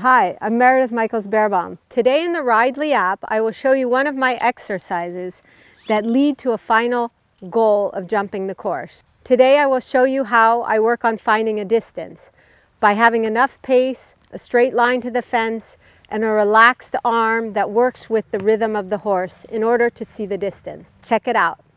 Hi, I'm Meredith Michaels Beerbaum. Today in the Ridely app, I will show you one of my exercises that lead to a final goal of jumping the course. Today I will show you how I work on finding a distance by having enough pace, a straight line to the fence, and a relaxed arm that works with the rhythm of the horse in order to see the distance. Check it out.